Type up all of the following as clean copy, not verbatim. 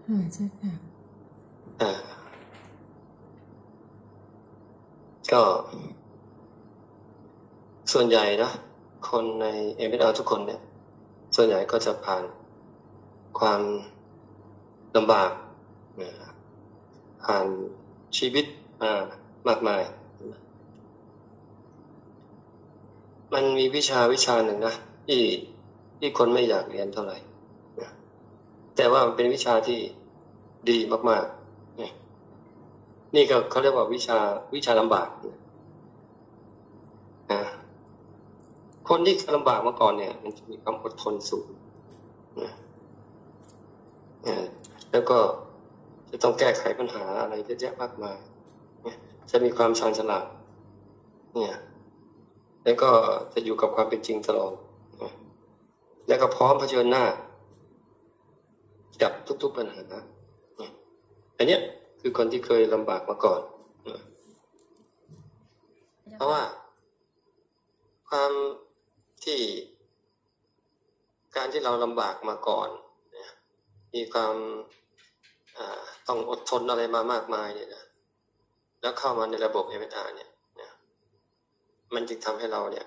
ใช่ค่ะก็ส่วนใหญ่นะคนใน MSR ทุกคนเนี่ยส่วนใหญ่ก็จะผ่านความลำบากผ่านชีวิตมากมายมันมีวิชาหนึ่งนะที่คนไม่อยากเรียนเท่าไหร่แต่ว่ามันเป็นวิชาที่ดีมากๆนี่ก็เขาเรียกว่าวิชาลำบากคนที่ลำบากมาก่อนเนี่ยมันจะมีความอดทนสูงแล้วก็จะต้องแก้ไขปัญหาอะไรเยอะแยะมากมายจะมีความชาญฉลาดเนี่ยแล้วก็จะอยู่กับความเป็นจริงตลอดแล้วก็พร้อมเผชิญหน้ากับทุกๆปัญหาอันนี้คือคนที่เคยลำบากมาก่อนเพราะว่าความที่การที่เราลำบากมาก่อนมีความต้องอดทนอะไรมามากมายเนี่ยนะแล้วเข้ามาในระบบ MSR เนี่ยมันจึงทำให้เราเนี่ย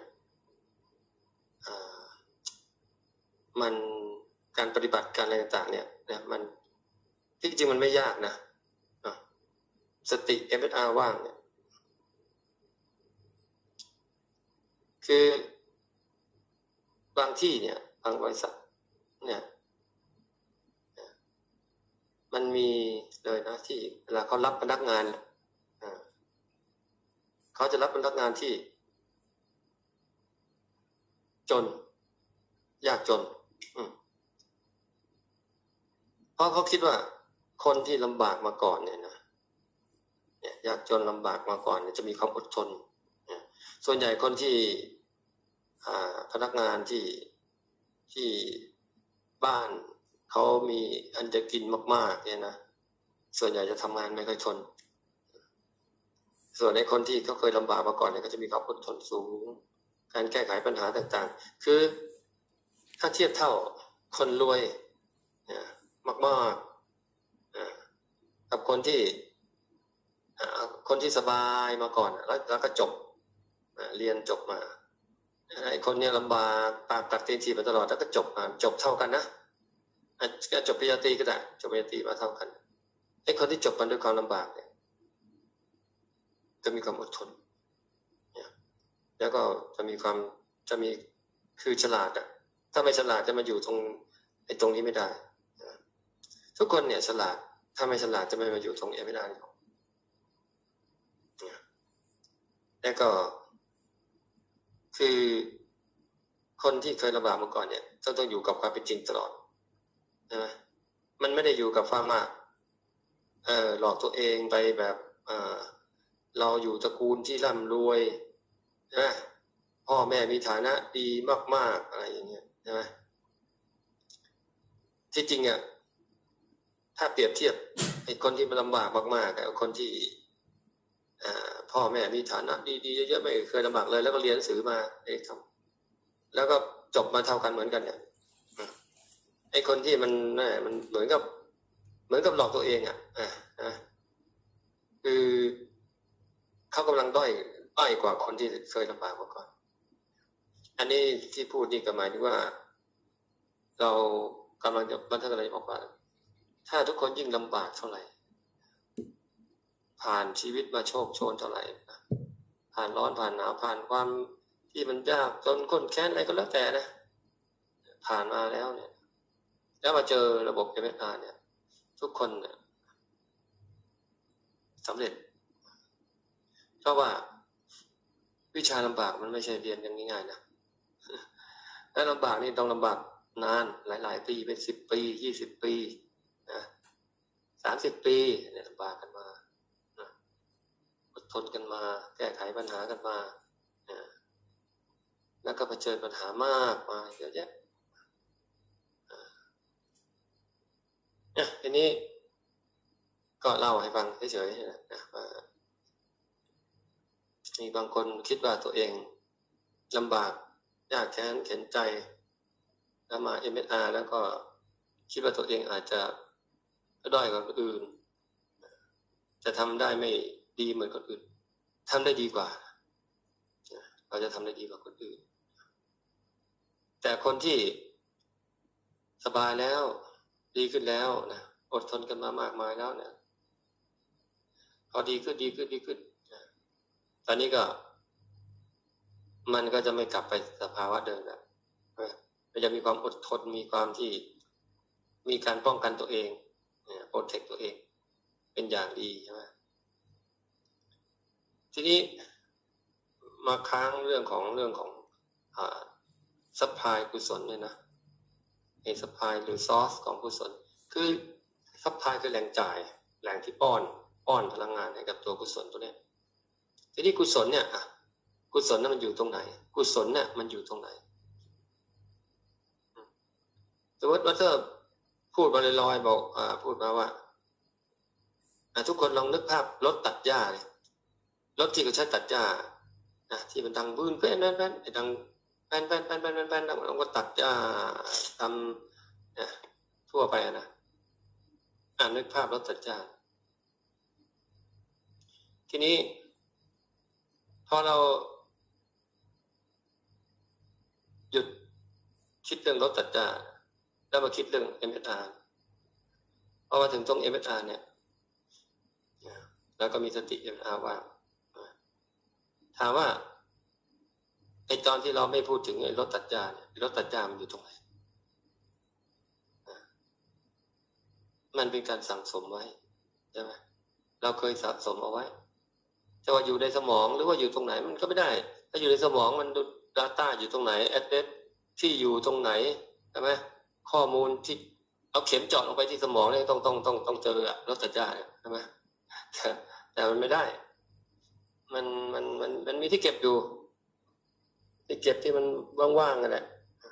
มันการปฏิบัติการอะไรต่างๆเนี่ยมันที่จริงมันไม่ยากนะสติ MSR ว่างเนี่ยคือบางที่เนี่ยบางบริษัทเนี่ยมันมีเลยนะที่เวลาเขารับพนักงานเขาจะรับพนักงานที่จนยากจนเพราะเขาคิดว่าคนที่ลำบากมาก่อนเนี่ยนะยากจนลำบากมาก่อนจะมีความอดทนส่วนใหญ่คนที่พนักงานที่บ้านเขามีอันจะกินมากๆเนี่ยนะส่วนใหญ่จะทำงานไม่ค่อยทนส่วนในคนที่เขาเคยลำบากมาก่อนเนี่ยก็จะมีความอดทนสูงการแก้ไขปัญหาต่างๆคือถ้าเทียบเท่าคนรวยมากๆกับคนที่สบายมาก่อนแล้วก็จบเรียนจบมาไอ้คนเนี้ยลำบากปากกัดตีนถีบมาตลอดแล้วก็จบเท่ากันนะจบปริญญาตรีก็ได้จบปริญญาตรีมาเท่ากันไอ้คนที่จบมาด้วยความลำบากเนี่ยจะมีความอดทนแล้วก็จะมีคือฉลาดถ้าไม่ฉลาดจะมาอยู่ตรงนี้ไม่ได้ทุกคนเนี่ยฉลาดถ้าไม่ฉลาดจะไม่มาอยู่ตรงนี้ไม่ได้แล้วก็คือคนที่เคยลำบากมาก่อนเนี่ยต้องอยู่กับความเป็นจริงตลอดใช่ไหมมันไม่ได้อยู่กับความหลอกตัวเองไปแบบเราอยู่ตระกูลที่ร่ำรวยใช่ไหมพ่อแม่มีฐานะดีมากๆอะไรอย่างเงี้ยใช่ไหมที่จริงอ่ะถ้าเปรียบเทียบไอ้คนที่มันลำบากมากๆกับคนที่พ่อแม่มีฐานะดีๆเยอะๆไม่เคยลำบากเลยแล้วก็เรียนหนังสือมาแล้วก็จบมาเท่ากันเหมือนกันเนี่ยไอ้คนที่มันเหมือนกับหลอกตัวเองคือเขากำลังด้อยกว่าคนที่เคยลำบากมาก่อนอันนี้ที่พูดนี่ก็หมายถึงว่าเรากำลังจะบรรทัดอะไรบอกว่าถ้าทุกคนยิ่งลำบากเท่าไหร่ผ่านชีวิตมาโชคโชนเท่าไหร่ผ่านร้อนผ่านหนาวผ่านความที่มันยากจนข้นแค้นอะไรก็แล้วแต่นะผ่านมาแล้วเนี่ยแล้วมาเจอระบบ MSR เนี่ยทุกคนเนี่ยสำเร็จเพราะว่าวิชาลำบากมันไม่ใช่เรียนอย่างง่ายๆนะและลำบากนี่ต้องลำบากนานหลายปีเป็น10 ปี20 ปีนะ30 ปีเนี่ยลำบากกันมาอดทนกันมาแก้ไขปัญหากันมาแล้วก็เผชิญปัญหามากมาเยอะแยะทีนี้ก็เล่าให้ฟังเฉยๆนะว่ามีบางคนคิดว่าตัวเองลำบากยากแค้นเข็นใจแล้วมา MSR แล้วก็คิดว่าตัวเองอาจจะด้อยกว่าคนอื่นจะทำได้ไม่ดีเหมือนคนอื่นทำได้ดีกว่าเราจะทำได้ดีกว่าคนอื่นแต่คนที่สบายแล้วดีขึ้นแล้วนะอดทนกันมามากมายแล้วเนี่ยพอดีขึ้นตอนนี้ก็มันก็จะไม่กลับไปสภาวะเดิมแล้วมันจะมีความอดทนมีความที่มีการป้องกันตัวเองโปรเทคตัวเองเป็นอย่างดีใช่ไหมทีนี้มาค้างเรื่องของซัพพลายกุศลเนี่ยนะซัพพลายหรือซอสของกุศลคือซัพพลายคือแหล่งจ่ายแหล่งที่ป้อนพลังงานให้กับตัวกุศลตัวนี้ทีนี้กุศลเนี่ยกุศลนั้นมันอยู่ตรงไหนกุศลเนี่ยมันอยู่ตรงไหนสมมติว่าเธอพูดมาลอยๆบอกพูดมาว่าทุกคนลองนึกภาพรถตัดหญ้าเลยรถที่เขาใช้ตัดหญ้าที่มันดังบื้นเป็นดังแป้นแล้วก็ตัดหญ้าทำทั่วไปนะนึกภาพรถตัดหญ้าทีนี้พอเราหยุดคิดเรื่องรถตัดหญ้าแล้วมาคิดเรื่อง MSR พอมาถึงตรง MSR เนี่ยแล้วก็มีสติ MSR ว่าถามว่าไอ้ตอนที่เราไม่พูดถึงไอ้รถตัดหญ้าเนี่ยรถตัดหญ้ามันอยู่ตรงไหนมันเป็นการสั่งสมไว้ใช่ไหมเราเคยสะสมเอาไว้จะว่าอยู่ในสมองหรือว่าอยู่ตรงไหนมันก็ไม่ได้ถ้าอยู่ในสมองมัน data อยู่ตรงไหน address ที่อยู่ตรงไหนใช่ไหมข้อมูลที่เอาเข็มเจาะลงไปที่สมองเนี่ยต้องเจอรถตัดหญ้าใช่ไหมแต่มันไม่ได้มันมีที่เก็บอยู่ที่เก็บที่มันว่างๆกันแหละ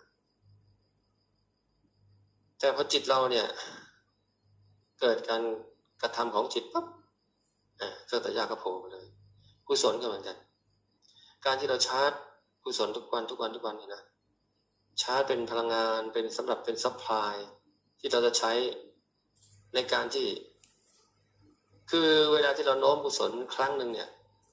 แต่พอจิตเราเนี่ยเกิดการกระทำของจิตปั๊บเครื่องตัดหญ้าก็โผล่มาเลยกุศลก็เหมือนกันการที่เราชาร์จกุศลทุกวันเนี่ยนะชาร์จเป็นพลังงานเป็นสำหรับเป็นซัพพลายที่เราจะใช้ในการที่คือเวลาที่เราโน้มกุศลครั้งหนึ่งเนี่ย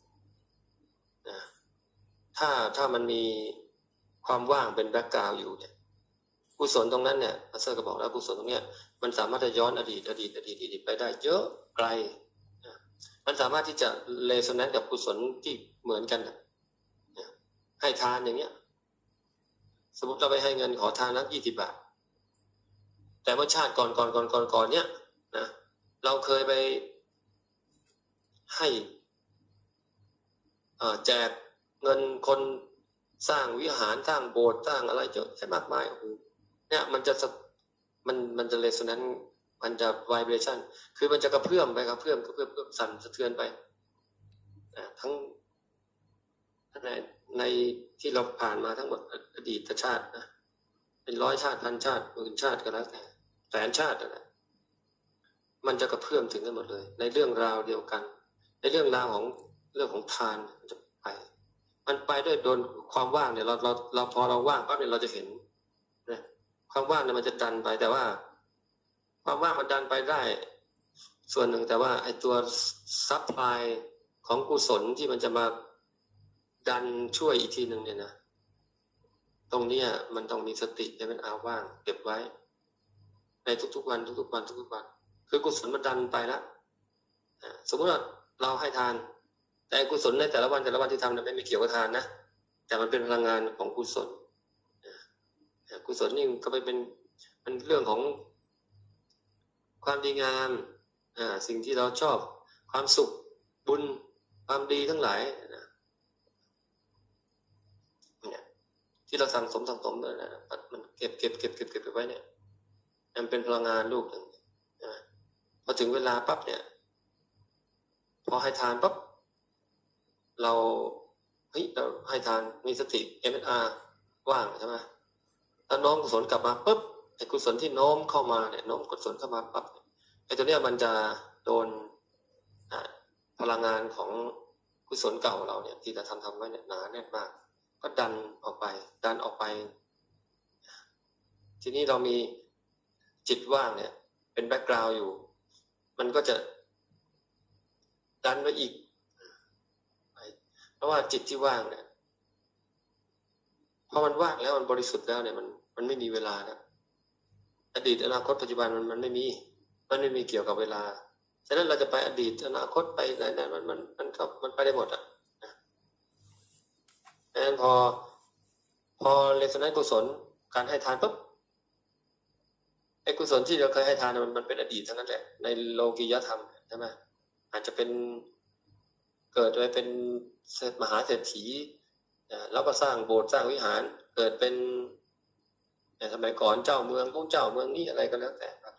ถ้ามันมีความว่างเป็นแบ็กกราวด์อยู่เนี่ยกุศลตรงนั้นเนี่ยอาเซอร์ก็บอกแล้วกุศลตรงเนี้ยมันสามารถจะย้อนอดีตไปได้เยอะไกลมันสามารถที่จะเรโซแนนซ์กับกุศลที่เหมือนกันให้ทานอย่างเงี้ยสมมติเราไปให้เงินขอทานแล้ว20 บาทแต่เมื่อชาติก่อนเนี้ยนะเราเคยไปให้แจกเงินคนสร้างวิหารสร้างโบสถ์สร้างอะไรเยอะแยะมากมายโอ้โหเนี่ยมันจะเรโซแนนซ์มันจะไวเบรชั่นคือมันจะกระเพื่อมไปกระเพื่อมสั่นสะเทือนไปทั้งในที่เราผ่านมาทั้งหมดอดีตชาตินะเป็น100 ชาติพันชาติหมื่นชาติก็แล้วแต่แสนชาตินะมันจะกระเพื่อมถึงกันหมดเลยในเรื่องราวเดียวกันในเรื่องราวของทานมันไปด้วยโดนความว่างเนี่ยเราพอเราว่างปั๊บเนี่ยเราจะเห็นนะความว่างเนี่ยมันจะดันไปแต่ว่าความว่างมันดันไปได้ส่วนหนึ่งแต่ว่าไอ้ตัวซัพพลายของกุศลที่มันจะมาดันช่วยอีกทีหนึ่งเนี่ยนะตรงนี้มันต้องมีสติจะเป็นว่างเก็บไว้ในทุกๆวันคือกุศลมันดันไปแล้วสมมติว่าเราให้ทานแต่กุศลในแต่ละวันที่ทำเนี่ยไม่เกี่ยวกับทานนะแต่มันเป็นพลังงานของกุศลกุศลนี่ก็ไปเป็นเรื่องของความดีงามสิ่งที่เราชอบความสุขบุญความดีทั้งหลายเนี่ยที่เราสั่งสมเลยนะมันเก็บไว้เนี่ยมันเป็นพลังงานลูกหนึ่งพอถึงเวลาปั๊บเนี่ยพอให้ทานปั๊บเราให้ทานมีสติ MSR ว่างใช่ไหมแล้วน้อมกุศลกลับมาปุ๊บไอ้กุศลที่โน้มเข้ามาเนี่ยโน้มกุศลเข้ามาปั๊บไอ้ตัวเนี้ยมันจะโดนพลังงานของกุศลเก่าเราเนี่ยที่เราทำไว้เนี่ยหนาแน่นมากก็ดันออกไปทีนี้เรามีจิตว่างเนี่ยเป็นแบ็คกราวด์อยู่มันก็จะดันไปอีกเพราะว่าจิตที่ว่างเนี่ยพอมันว่างแล้วมันบริสุทธิ์แล้วเนี่ยมันไม่มีเวลาแล้วอดีตอนาคตปัจจุบันมันไม่มีเกี่ยวกับเวลาฉะนั้นเราจะไปอดีตอนาคตไปไหนมันไปได้หมดอ่ะดังนั้นพอเรียนสนกุศลการให้ทานปุ๊บไอ้กุศลที่เราเคยให้ทานมันเป็นอดีตทั้งนั้นแหละในโลกียธรรมใช่ไหมอาจจะเป็นเกิดไปเป็นมหาเศรษฐีแล้วก็สร้างโบสถ์สร้างวิหารเกิดเป็นสมัยก่อนเจ้าเมืองของเจ้าเมืองนี้อะไรก็แล้วแต่ไป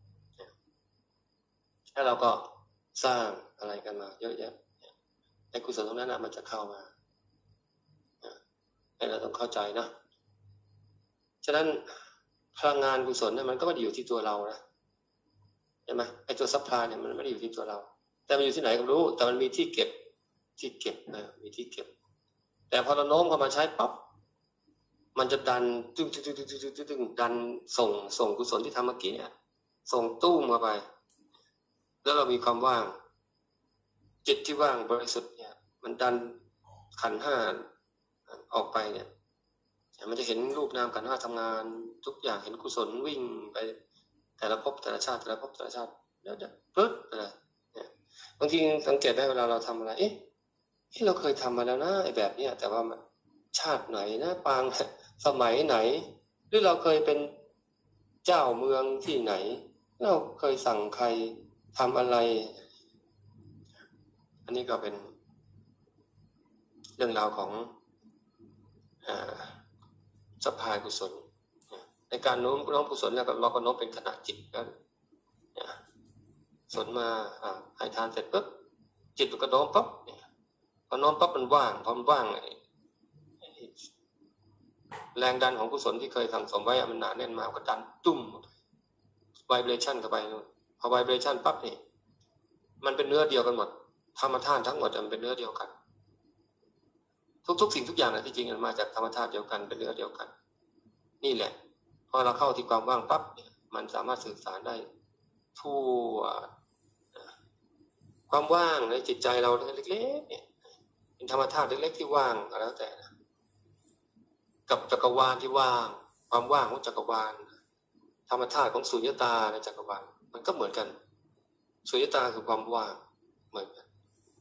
ถ้าเราก็สร้างอะไรกันมาเยอะแยะไอ้กุศลตรงนั้นมันจะเข้ามาให้เราต้องเข้าใจนะฉะนั้นพลังงานกุศลเนี่ยมันก็ไม่ได้อยู่ที่ตัวเรานะใช่ไหมไอ้ตัวซัพพลายเนี่ยมันไม่ได้อยู่ที่ตัวเราแต่มันอยู่ที่ไหนก็รู้แต่มันมีที่เก็บมีที่เก็บแต่พอเราโน้มเข้ามาใช้ปั๊บมันจะดันตึ้งดันส่งกุศลที่ทำเมื่อกี้เนี่ยส่งตู้มเข้าไปแล้วเรามีความว่างจิตที่ว่างบริสุทธิ์เนี่ยมันดันขันธ์ห้าออกไปเนี่ยมันจะเห็นรูปนามขันธ์ห้าทำงานทุกอย่างเห็นกุศลวิ่งไปแต่ละภพแต่ละชาติแล้วจะปึ๊ดอะไรเนี่ยบางทีสังเกตได้เวลาเราทำอะไรเราเคยทำมาแล้วนะไอ้แบบเนี้ยแต่ว่ามันชาติไหนนะปางสมัยไหนหรือเราเคยเป็นเจ้าเมืองที่ไหนเราเคยสั่งใครทำอะไรอันนี้ก็เป็นเรื่องราวของสัพพายกุศลในการโน้มกุศลแล้วเราก็โน้มเป็นขณะจิตกันสนมาให้ทานเสร็จปุ๊บจิตมันก็โน้มปั๊บพอโน้มปั๊บมันว่างพอมันว่างแรงดันของกุศลที่เคยสั่งสมไว้มันหนาแน่นมาก็ดันตุ้มไวเบรชั่นเข้าไปพอไวเบรชั่นปั๊บนี่มันเป็นเนื้อเดียวกันหมดธรรมธาตุทั้งหมดมันเป็นเนื้อเดียวกันทุกสิ่งทุกอย่างนะที่จริงมันมาจากธรรมธาตุเดียวกันเป็นเนื้อเดียวกันนี่แหละพอเราเข้าที่ความว่างปั๊บมันสามารถสื่อสารได้ทั่วความว่างในจิตใจเราเล็กๆเนี่ยเป็นธรรมธาตุเล็กๆที่ว่างก็แล้วแต่กับจักรวาลที่ว่างความว่างของจักรวาลธรรมธาตุของสุญญตาในจักรวาลมันก็เหมือนกันสุญญตาคือความว่างเหมือนกัน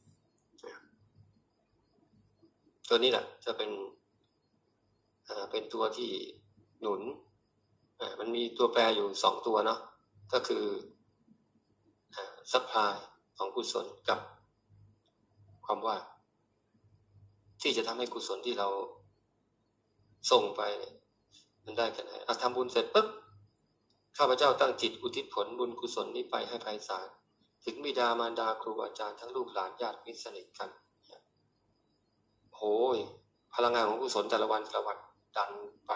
ตัวนี้แหละจะเป็นตัวที่หนุนมันมีตัวแปรอยู่2ตัวเนาะก็คือซัพพลายของกุศลกับความว่างที่จะทำให้กุศลที่เราส่งไปมันได้กันทำบุญเสร็จปุ๊บข้าพเจ้าตั้งจิตอุทิศผลบุญกุศลนี้ไปให้ไพศาลถึงบิดามารดาครูอาจารย์ทั้งลูกหลานญาติมิตรสนิทกันโอ้ยพลังงานของกุศลแต่ละวันดันไป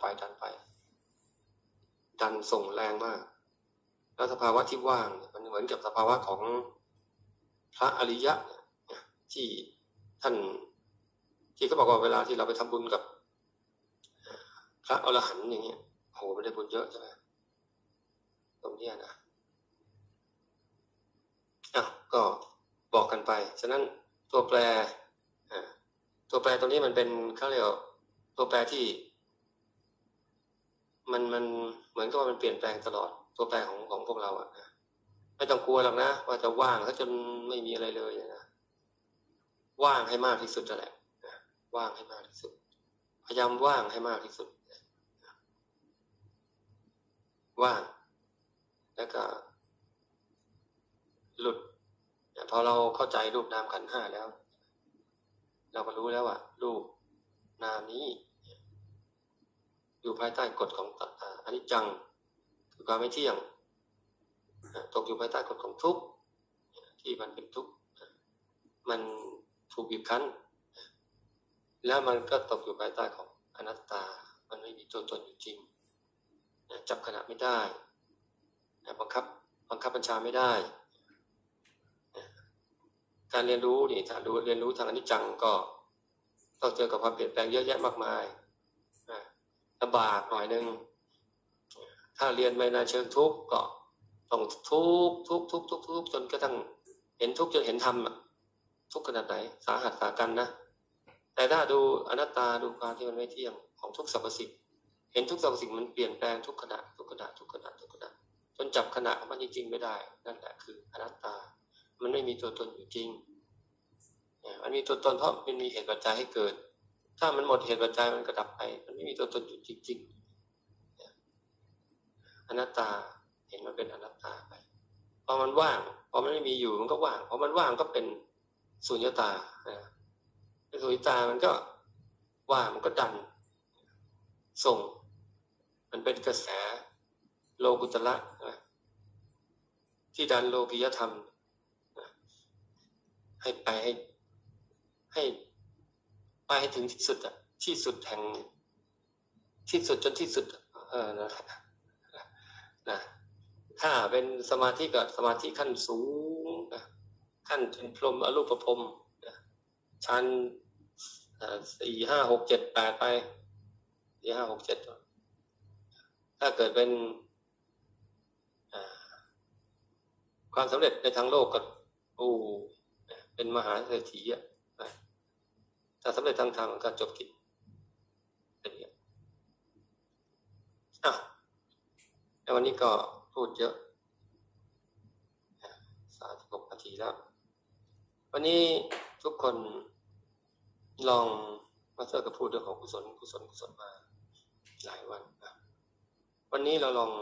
ดันส่งแรงมากแล้วสภาวะที่ว่างมันเหมือนกับสภาวะของพระอริยะที่ท่านที่เขาบอกว่าเวลาที่เราไปทำบุญกับพระอรหันต์อย่างเงี้ยโหมันได้บุญเยอะใช่ไหมตรงนี้นะก็บอกกันไปฉะนั้นตัวแปรตรงนี้มันเป็นเขาเรียกตัวแปรที่มันเหมือนกับว่ามันเปลี่ยนแปลงตลอดตัวแปรของพวกเราไม่ต้องกลัวหรอกนะว่าจะว่างซะจนไม่มีอะไรเลยนะว่างให้มากที่สุดนั่นแหละว่างให้มากที่สุดพยายามว่างให้มากที่สุดว่างแล้วก็หลุดพอเราเข้าใจรูปนามขันธ์ห้าแล้วเราก็รู้แล้วว่ารูปนามนี้อยู่ภายใต้กฎของอนิจจังคือความไม่เที่ยงตกอยู่ภายใต้กฎของทุกข์ที่มันเป็นทุกข์มันถูกบีบคั้นแล้วมันก็ตกอยู่ภายใต้ของอนัตตามันไม่มีตัวตนอยู่จริงจับขณะไม่ได้บังคับบัญชาไม่ได้การเรียนรู้นี่ถ้าเรียนรู้ทางอนิจจังก็ต้องเจอกับความเปลี่ยนแปลงเยอะแยะมากมายลำบากหน่อยนึงถ้าเรียนไปในเชิงทุกข์ก็ต้องทุกข์จนกระทั่งเห็นทุกข์จนเห็นธรรมอ่ะทุกข์ขนาดไหนสาหัสสากันนะแต่ถ้าดูอนัตตาดูความที่มันไม่เที่ยงของทุกสรรพสิ่งเห็นทุกสรรพสิ่งมันเปลี่ยนแปลงทุกขณะจนจับขณะมันจริงๆไม่ได้นั่นแหละคืออนัตตามันไม่มีตัวตนอยู่จริงมันมีตัวตนเพราะมันมีเหตุปัจจัยให้เกิดถ้ามันหมดเหตุปัจจัยมันก็ดับไปมันไม่มีตัวตนอยู่จริงๆอนัตตาเห็นมันเป็นอนัตตาไปพอมันว่างพอมันไม่มีอยู่มันก็ว่างพอมันว่างก็เป็นสุญญตาเป็นสุญญตามันก็ว่างมันก็ดันส่งมันเป็นกระแสโลกุตระที่ดันโลกิยธรรมให้ไปให้ถึงที่สุดที่สุดแห่งที่สุดจนที่สุดนะถ้าเป็นสมาธิก็สมาธิขั้นสูงขั้นเป็นพรหมอรูปพรหมชั้น4 5 6 7 8ไป4 5 6 7ถ้าเกิดเป็นความสำเร็จในทางโลกก็เป็นมหาเศรษฐีถ้าสำเร็จทางธรรมก็จบกิจเป็นอย่างนี้ในวันนี้ก็พูดเยอะ36 นาทีแล้ววันนี้ทุกคนลองมาเจอกับพูดเรื่องของกุศลมาหลายวันวันนี้เราลอง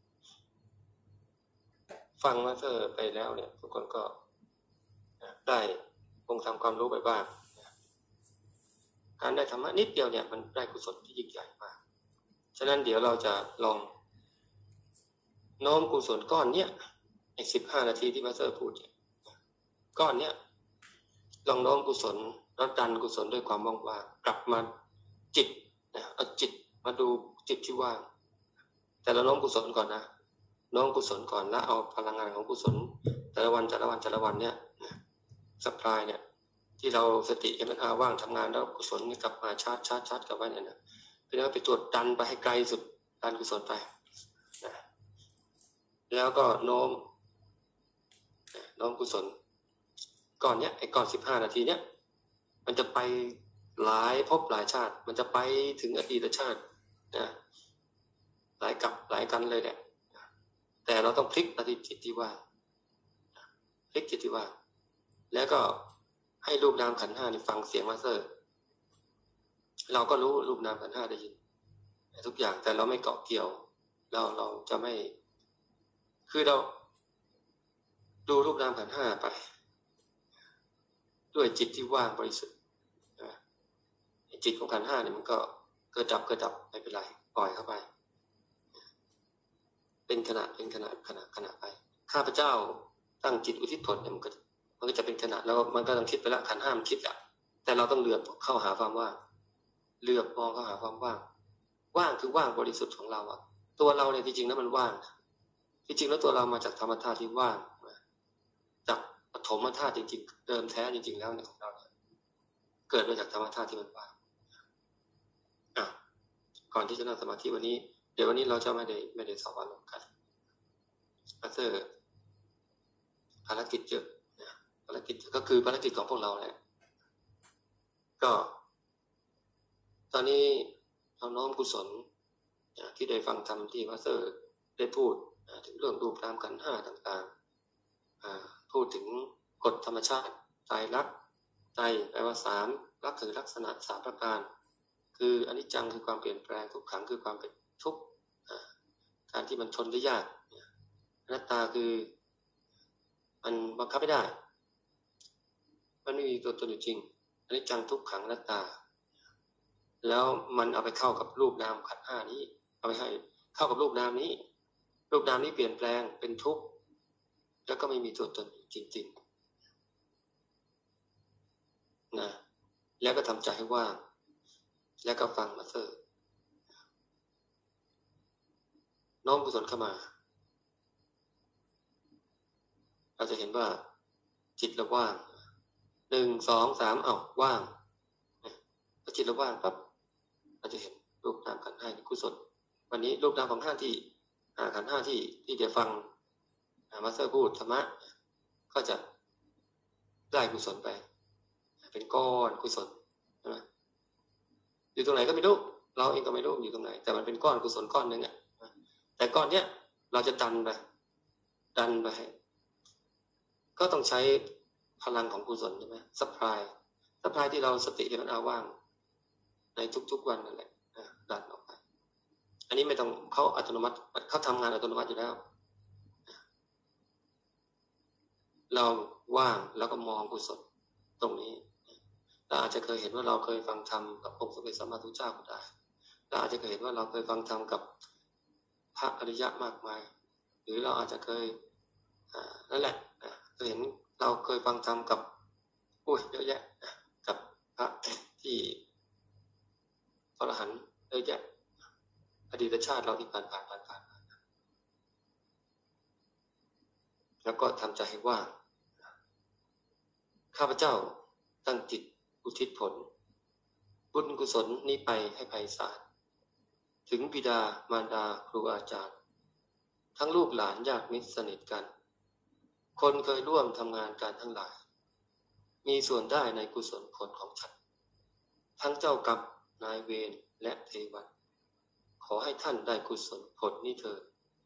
ฟังมาเจอไปแล้วเนี่ยทุกคนก็ได้คงทำความรู้ไปบ้างการได้ธรรมะนิดเดียวเนี่ยมันได้กุศลที่ยิ่งใหญ่มากฉะนั้นเดี๋ยวเราจะลองโน้มกุศลก้อนเนี้ยอีก15 นาทีที่มาสเตอร์พูดก้อนเนี้ยลองโน้มกุศลแล้วดันกุศลด้วยความว่างๆกลับมาจิตเอาจิตมาดูจิตที่ว่างแต่เราโน้มกุศลก่อนนะโน้มกุศลก่อนแล้วเอาพลังงานของกุศลแต่ละวันเนี่ยสัพพลายเนี่ยที่เราสติMSRว่างทำงานแล้วกุศลกลับมาชาร์จกลับมาเนี่ยนะไปตรวจดันไปให้ไกลสุดดันกุศลไปนะแล้วก็โน้มกุศลก่อนเนี้ยไอ้ก่อน15 นาทีเนี้ยมันจะไปหลายภพหลายชาติมันจะไปถึงอดีตชาตินะหลายกับหลายกันเลยแหละแต่เราต้องพลิกจิตที่ว่างพลิกจิตที่ว่างแล้วก็ให้รูปนามขันธ์ 5นี่ฟังเสียงมาสเตอร์เราก็รู้รูปนามขันธ์ 5ได้ยินทุกอย่างแต่เราไม่เกาะเกี่ยวเราจะไม่คือเราดูรูปนามขันธ์ 5ไปด้วยจิตที่ว่างบริสุทธิ์จิตของขันธ์ 5เนี่ยมันก็เกิดดับไม่เป็นไรปล่อยเข้าไปเป็นขณะไปข้าพเจ้าตั้งจิตอุทิศผลเนี่ยมันก็จะเป็นขณะแล้วมันก็ต้องคิดไปละขันธ์ 5มันคิดละแต่เราต้องเหลือบเข้าหาความว่างเหลือบมองเข้าหาความว่างคือว่างบริสุทธิ์ของเราตัวเราเนี่ยจริงๆแล้วมันว่างจริงๆแล้วตัวเรามาจากธรรมธาตุที่ว่างจากปฐมธาตุจริงๆเดิมแท้จริงๆแล้วเนี่ยของเราเกิดมาจากธรรมธาตุที่มันว่างก่อนที่จะนั่งสมาธิวันนี้เดี๋ยววันนี้เราจะไม่ได้สอบอารมณ์กันมาสเตอร์ภารกิจเยอะภารกิจก็คือภารกิจของพวกเราแหละก็ตอนนี้เราน้อมกุศลที่ได้ฟังธรรมที่มาสเตอร์ได้พูดถึงเรื่องรูปนามขันธ์ 5ต่างๆพูดถึงกฎธรรมชาติไตรลักษณ์ไตรแปลว่า3ลักษณ์คือลักษณะ3ประการคืออนิจจังคือความเปลี่ยนแปลงทุกขังคือความเป็นทุกข์การที่มันทนได้ยากอนัตตาคือมันบังคับไม่ได้มันไม่มีตัวตนอยู่จริงอนิจจังทุกขังอนัตตาแล้วมันเอาไปเข้ากับรูปนามขันธ์ 5นี้เอาไปให้เข้ากับรูปนามนี้เปลี่ยนแปลงเป็นทุกข์แล้วก็ไม่มีตัวตนอยู่จริงๆนะแล้วก็ทำใจให้ว่างแล้วก็ฟังมาสเตอร์น้อมกุศลเข้ามาเราจะเห็นว่าจิตเราว่าง1 2 3ว่างพอจิตเราว่างปั๊บเราจะเห็นรูปนามขันธ์ 5กุศลวันนี้รูปนามของขันธ์ 5ที่ขันธ์ 5ที่จะฟังมาสเตอร์พูดธรรมะก็จะได้กุศลไปเป็นก้อนกุศลนะอยู่ตรงไหนก็ไม่รู้เราเองก็ไม่รู้อยู่ตรงไหนแต่มันเป็นก้อนกุศลก้อนหนึ่งแต่ก้อนเนี้ยเราจะดันไปก็ต้องใช้พลังของกุศลใช่ไหมซัพพลายที่เราสติที่มันเอาว่างในทุกๆวันนั่นแหละดันออกไปอันนี้ไม่ต้องเขาอัตโนมัติเขาทำงานอัตโนมัติอยู่แล้วเราว่างแล้วก็มองกุศลตรงนี้เราอาจจะเคยเห็นว่าเราเคยฟังธรรมกับองค์สมเด็จสัมมาสัมพุทธเจ้าก็ได้เราอาจจะเคยเห็นว่าเราเคยฟังธรรมกับพระอริยะมากมายหรือเราอาจจะเคยนั่นแหละเคยเห็นเราเคยฟังธรรมกับเยอะแยะกับพระที่พระอรหันต์เยอะแยะอดีตชาติเราที่ผ่านแล้วก็ทำใจให้ว่างข้าพเจ้าตั้งจิตอุทิศผลบุญกุศลนี้ไปให้ไพศาลถึงบิดามารดาครูอาจารย์ทั้งลูกหลานญาติมิตรสนิทกันคนเคยร่วมทำงานการทั้งหลายมีส่วนได้ในกุศลผลของฉันทั้งเจ้ากรรมนายเวรและเทวดาขอให้ท่านได้กุศลผลนี้เถิด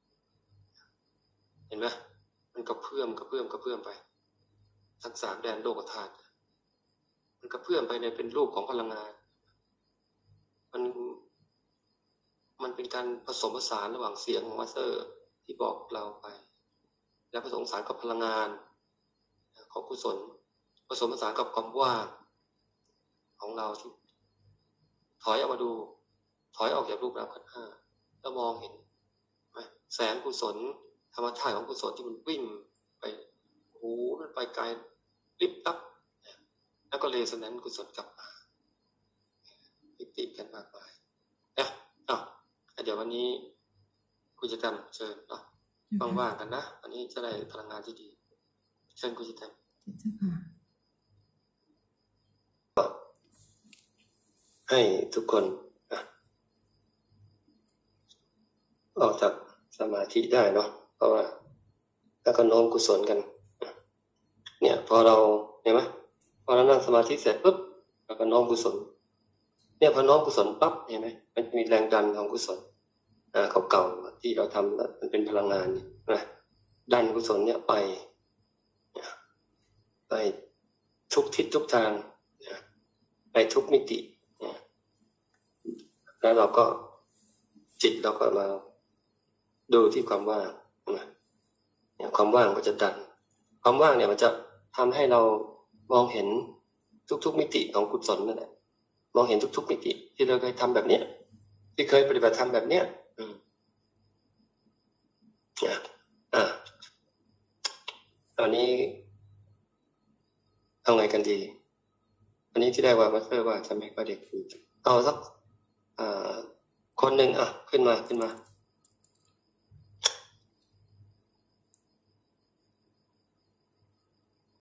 เห็นไหมมันกระเพื่อมไปทั้งสามแดนโลกธาตุมันกระเพื่อมไปในเป็นรูปของพลังงานมันเป็นการผสมผสานระหว่างเสียงของมาสเตอร์ที่บอกเราไปและผสมผสานกับพลังงานของกุศลผสมผสานกับความว่างของเราที่ถอยออกมาดูถอยออกจากรูปนามขันธ์ห้าแล้วมองเห็นแสงกุศลธรรมชาติของกุศลที่มันวิ่งไปมันไปไกลลิบลับแล้วก็เลสนั้นกุศลกลับมาติดกันมากมายเดี๋ยววันนี้คุณจะทำเชิญเนาะว่างๆกันนะวันนี้จะได้พลังงานที่ดีเชิญคุณจะทำให้ทุกคนออกจากสมาธิได้เนาะเพราะว่าแล้วก็โน้มกุศลกันเนี่ยพอเราเห็นไหมพอเรานั่งสมาธิเสร็จปุ๊บแล้วก็โน้มกุศลเนี่ยพอโน้มกุศลปั๊บเห็นไหมมันมีแรงดันของกุศลเก่าๆที่เราทำมันเป็นพลังงานนะดันกุศลเนี่ยไปทุกทิศทุกทางไปทุกมิติแล้วเราก็จิตเราก็มาดูที่ความว่างเนี่ยความว่างก็จะดันความว่างเนี่ยมันจะทำให้เรามองเห็นทุกๆมิติของกุศลนั่นแหละมองเห็นทุกๆมิติที่เราเคยทำแบบเนี้ยที่เคยปฏิบัติธรรมแบบเนี้ยตอนนี้เอาไงกันดีอันนี้ที่ได้ว่ามาสเตอร์ว่าจะไม่ก็เด็กเอาสักคนหนึ่งขึ้นมา